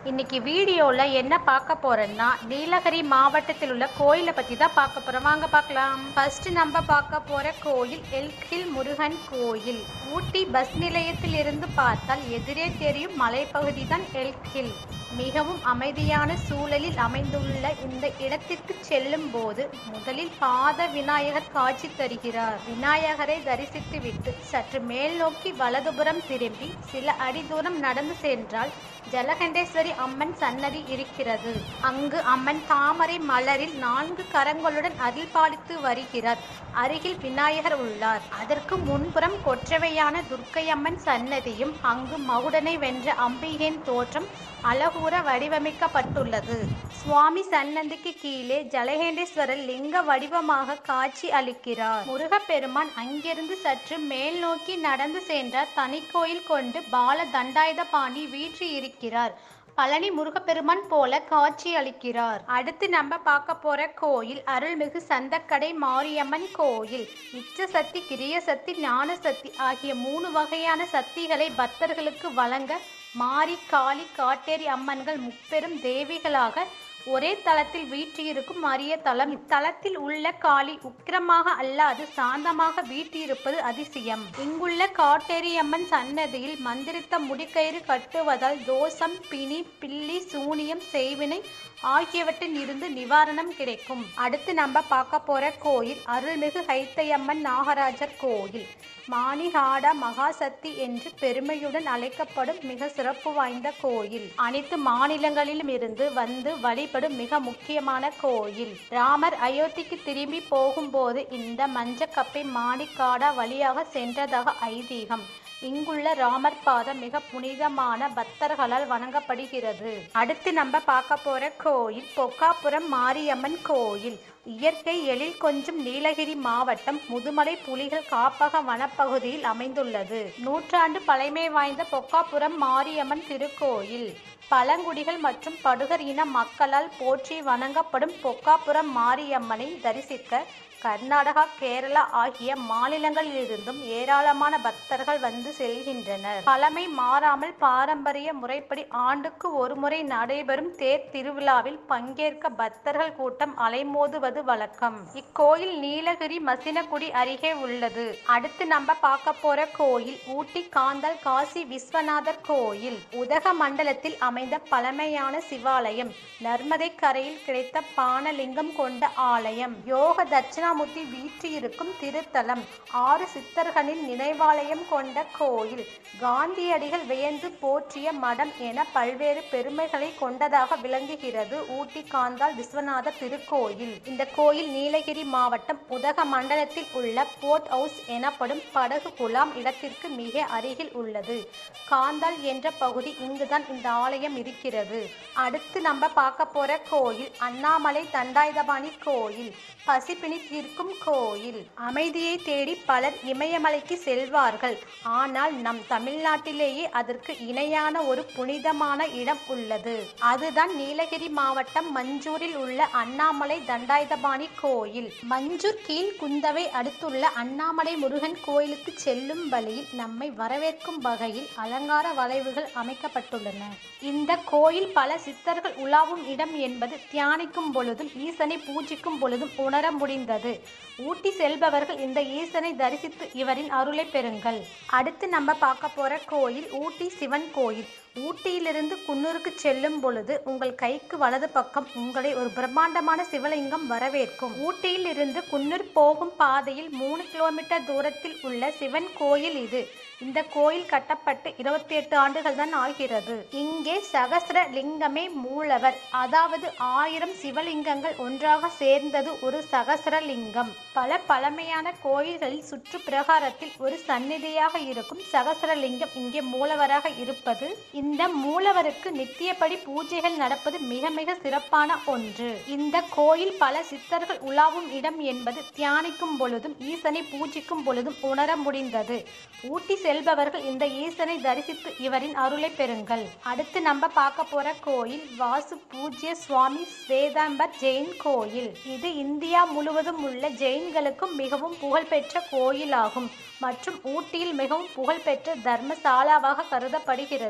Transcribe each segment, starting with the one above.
இன்னைக்கு வீடியோவில் என்ன பார்க்க போறோம்னா நீலகிரி மாவட்டத்தில் உள்ள கோயிலை பற்றி தான் பார்க்க போகிறோம். வாங்க பார்க்கலாம். ஃபர்ஸ்ட் நம்ம பார்க்க போகிற கோயில் எல்கில் முருகன் கோயில். ஊட்டி பஸ் நிலையத்தில் இருந்து பார்த்தால் எதிரே தெரியும் மலைப்பகுதி தான் எல்கில். மிகவும் அமைதியான சூழலில் அமைந்துள்ள இந்த இடத்திற்கு செல்லும் போது முதலில் பாத விநாயகர் காட்சி தருகிறார். விநாயகரை தரிசித்துவிட்டு சற்று மேல் நோக்கி வலதுபுறம் திரும்பி சில அடி தூரம் நடந்து சென்றால் ஜலகண்டேஸ்வரி அம்மன் சன்னதி இருக்கிறது. அங்கு அம்மன் தாமரை மலரில் 4 கரங்களுடன் அருள்பாலித்து வருகிறார். அருகில் விநாயகர் உள்ளார். அதற்கு முன்புறம் கொற்றவையான துர்க்கையம்மன் சன்னதியும் அங்கு மகுடனை வென்ற அம்பிகையின் தோற்றம் அழகுற வடிவமைக்கப்பட்டுள்ளது. சுவாமி சன்னதிக்கு கீழே ஜலகண்டேஸ்வரர் லிங்க வடிவமாக காட்சி அளிக்கிறார். முருகப்பெருமான் அங்கிருந்து சற்று மேல் நோக்கி நடந்து சென்றார். தனி கோயில் கொண்டு பால தண்டாயுதபாணி வீற்றி இருக்கிறார். பழனி முருகப்பெருமான் போல காட்சி அளிக்கிறார். அடுத்து நம்ம பார்க்க போற கோயில் அருள்மிகு சந்தக்கடை மாரியம்மன் கோயில். இச்சசக்தி, கிரியசக்தி, ஞானசக்தி ஆகிய 3 வகையான சக்திகளை பக்தர்களுக்கு வழங்க மாரி, காளி, காட்டேரி அம்மன்கள் முப்பெரும் தேவிகளாக ஒரே தலத்தில் வீற்றிருக்கும் அரிய தலம். இத்தலத்தில் உள்ள காளி உக்கிரமாக அல்லாது சாந்தமாக வீற்றிருப்பது அதிசயம். இங்குள்ள காட்டேரியம்மன் சன்னதியில் மந்திரித்த முடிக்கயிறு கட்டுவதால் தோஷம், பிணி, பில்லி, சூனியம், செய்வினை ஆகியவற்றில் இருந்து நிவாரணம் கிடைக்கும். அடுத்து நம்ம பார்க்க போற கோயில் அருள்மிகு ஹைத்தையம்மன் நாகராஜர் கோயில். மாணிஹாடா மகாசக்தி என்று பெருமையுடன் அழைக்கப்படும் மிக சிறப்பு வாய்ந்த கோயில். அனைத்து மாநிலங்களிலும் இருந்து வந்து வழிபடும் மிக முக்கியமான கோயில். ராமர் அயோத்திக்கு திரும்பி போகும்போது இந்த மஞ்சக்கப்பை மாணிக்காடா வழியாக சென்றதாக ஐதீகம். இங்குள்ள ராமர் பாதம் மிக புனிதமான பக்தர்களால் வணங்கப்படுகிறது. அடுத்து நம்ம பார்க்க போற கோயில் பொக்காபுரம் மாரியம்மன் கோயில். இயற்கை எழில் கொஞ்சம் நீலகிரி மாவட்டம் முதுமலை புலிகள் காப்பக வனப்பகுதியில் அமைந்துள்ளது. 100 ஆண்டு பழமை வாய்ந்த பொக்காபுரம் மாரியம்மன் திருக்கோயில். பழங்குடிகள் மற்றும் படுகர் இன மக்களால் போற்றி வணங்கப்படும் பொக்காபுரம் மாரியம்மனை தரிசிக்க கர்நாடகா, கேரளா ஆகிய மாநிலங்களிலிருந்தும் ஏராளமான பக்தர்கள் வந்து செல்கின்றனர். பழமை மாறாமல் பாரம்பரிய முறைப்படி ஆண்டுக்கு ஒரு முறை நடைபெறும் தேர் திருவிழாவில் பங்கேற்க பக்தர்கள் கூட்டம் அலைமோதுவது வழக்கம். இக்கோயில் நீலகிரி மசினகுடி அருகே உள்ளது. அடுத்து நம்ம பார்க்க போற கோயில் ஊட்டி காந்தல் காசி விஸ்வநாதர் கோயில். உதகமண்டலத்தில் அமைந்த பழமையான சிவாலயம். நர்மதை கரையில் கிடைத்த பானலிங்கம் கொண்ட ஆலயம். யோக தட்சிணாமூர்த்தி வீற்றிருக்கும் திருத்தலம். 6 சித்தர்களின் நினைவாலயம் கொண்ட கோயில். காந்தியடிகள் வியந்து போற்றிய மடம் என பல்வேறு பெருமைகளை கொண்டதாக விளங்குகிறது ஊட்டி காந்தால் விஸ்வநாதர் திருக்கோயில். இந்த கோயில் நீலகிரி மாவட்டம் உதகமண்டலத்தில் உள்ள போர்ட் ஹவுஸ் எனப்படும் படகு குழாம் இடத்திற்கு மிக அருகில் உள்ளது. காந்தால் என்ற பகுதி இங்குதான் இந்த ஆலயம் இருக்கிறது. அடுத்து நம்ம பார்க்க போற கோயில் அண்ணாமலை தண்டாயுதபாணி கோயில். பசிப்பினி தீர்க்கும் கோயில். அமைதியை தேடி பலர் இமயமலைக்கு செல்வார்கள். ஆனால் நம் தமிழ்நாட்டிலேயே அதற்கு இணையான ஒரு புனிதமான இடம் உள்ளது. அதுதான் நீலகிரி மாவட்டம் மஞ்சூரில் உள்ள அண்ணாமலை தண்டாயுதபாணி கோயில். மஞ்சூர் கீழ் குந்தவை அடுத்துள்ள அண்ணாமலை முருகன் கோயிலுக்கு செல்லும் வழியில் நம்மை வரவேற்கும் வகையில் அலங்கார வளைவுகள் அமைக்கப்பட்டுள்ளன. இந்த கோயில் பல சித்தர்கள் உலாவும் இடம் என்பது தியானிக்கும் பொழுதும் ஈசனை பூஜிக்கும் பொழுதும் உணர முடிந்தது. ஊட்டி செல்பவர்கள் இந்த ஈசனை தரிசித்து இவரின் அருளை பெறுங்கள். அடுத்து நம்ம பார்க்க போற கோயில் ஊட்டி சிவன் கோயில். ஊட்டியிலிருந்து குன்னூருக்கு செல்லும் பொழுது உங்கள் கைக்கு வலது பக்கம் உங்களை ஒரு பிரம்மாண்டமான சிவலிங்கம் வரவேற்கும். ஊட்டியில் இருந்து குன்னூர் போகும் பாதையில் 3 கிலோமீட்டர் தூரத்தில் உள்ள சிவன் கோயில் இது. இந்த கோயில் கட்டப்பட்டு 28 ஆண்டுகள் தான் ஆகிறது. இங்கே சகஸ்ர லிங்கமே மூலவர், அதாவது 1000 சிவலிங்கங்கள் ஒன்றாக சேர்ந்தது ஒரு சகஸ்ரலிங்கம். பல பழமையான கோயில்களில் சுற்று பிரகாரத்தில் ஒரு சந்நிதியாக இருக்கும் சகஸ்ரலிங்கம் இங்கே மூலவராக இருப்பது. இந்த மூலவருக்கு நித்தியப்படி பூஜைகள் நடப்பது மிக மிக சிறப்பான ஒன்று. இந்த கோயில் பல சித்தர்கள் உலாவும் இடம் என்பது தியானிக்கும் பொழுதும் ஈசனை பூஜிக்கும் பொழுதும் உணர முடிந்தது. ஊட்டி செல்பவர்கள் இந்த ஈசனை தரிசித்து இவரின் அருளை பெறுங்கள். அடுத்து நம்ம பார்க்க போற கோயில் வாசு பூஜ்ய சுவாமி ஸ்வேதாம்பர் ஜெயின் கோயில். இது இந்தியா முழுவதும் உள்ள ஜெயின்களுக்கும் மிகவும் புகழ்பெற்ற கோயிலாகும் மற்றும் ஊட்டியில் மிகவும் புகழ்பெற்ற தர்மசாலாவாக கருதப்படுகிறது. முழு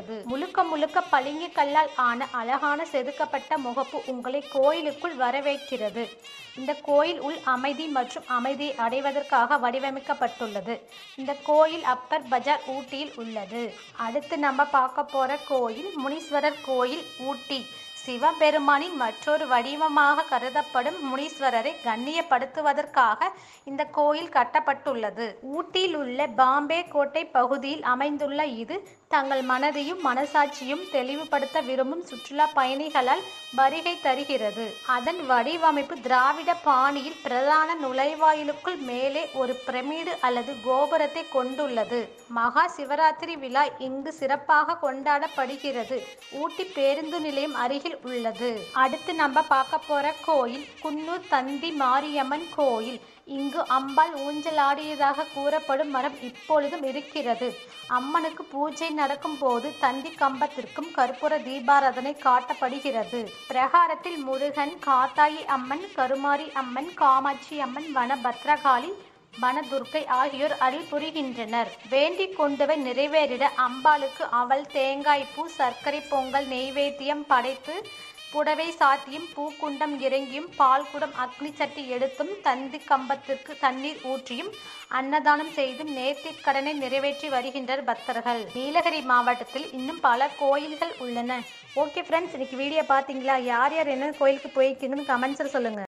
முழுக்க முழுக்க பளிங்கு கல்லால் ஆன அழகான செதுக்கப்பட்ட முகப்பு உங்களை கோயிலுக்குள் வரவேற்கிறது. இந்த கோயில் உள் அமைதி மற்றும் அமைதியை அடைவதற்காக வடிவமைக்கப்பட்டுள்ளது. இந்த கோயில் அப்பர் பஜார் ஊட்டியில் உள்ளது. அடுத்து நம்ம பார்க்க போற கோயில் முனீஸ்வரர் கோயில் ஊட்டி. சிவபெருமானின் மற்றொரு வடிவமாக கருதப்படும் முனீஸ்வரரை கண்ணியப்படுத்துவதற்காக இந்த கோயில் கட்டப்பட்டுள்ளது. ஊட்டியில் உள்ள பாம்பே கோட்டை பகுதியில் அமைந்துள்ள இது தங்கள் மனதையும் மனசாட்சியும் தெளிவுபடுத்த விரும்பும் சுற்றுலா பயணிகளால் வருகை தருகிறது. அதன் வடிவமைப்பு திராவிட பாணியில் பிரதான நுழைவாயிலுக்குள் மேலே ஒரு பிரமிடு அல்லது கோபுரத்தை கொண்டுள்ளது. மகா சிவராத்திரி விழா இங்கு சிறப்பாக கொண்டாடப்படுகிறது. ஊட்டி பேருந்து நிலையம் அருகில் உள்ளது. அடுத்து நம்ம பார்க்க போற கோயில் குன்னூர் தந்தி மாரியம்மன் கோயில். இங்கு அம்பாள் ஊஞ்சலாடியதாக கூறப்படும் மரம் இப்பொழுதும் இருக்கிறது. அம்மனுக்கு பூஜை நடக்கும் போது தந்தி கம்பத்திற்கும் கற்பூர தீபாராதனை காட்டப்படுகிறது. பிரகாரத்தில் முருகன், காத்தாயி அம்மன், கருமாரி அம்மன், காமாட்சி அம்மன், வனபத்ரகாளி, வனதுர்க்கை ஆகியோர் அருள் புரிகின்றனர். வேண்டிக் கொண்டவை நிறைவேறிட அம்பாளுக்கு அவல், தேங்காய் பூ, சர்க்கரை பொங்கல் நெய்வேத்தியம் படைத்து புடவை சாத்தியும் பூக்குண்டம் இறங்கியும் பால்குடம் அக்னி சட்டி எடுத்தும் தந்தி கம்பத்திற்கு தண்ணீர் ஊற்றியும் அன்னதானம் செய்தும் நேர்த்திக்கடனை நிறைவேற்றி வருகின்றனர் பக்தர்கள். நீலகிரி மாவட்டத்தில் இன்னும் பல கோயில்கள் உள்ளன. ஓகே ஃப்ரெண்ட்ஸ், இன்னைக்கு வீடியோ பார்த்தீங்களா? யார் யார் என்ன கோயிலுக்கு போயிருக்கீங்கன்னு கமெண்ட்ஸில் சொல்லுங்கள்.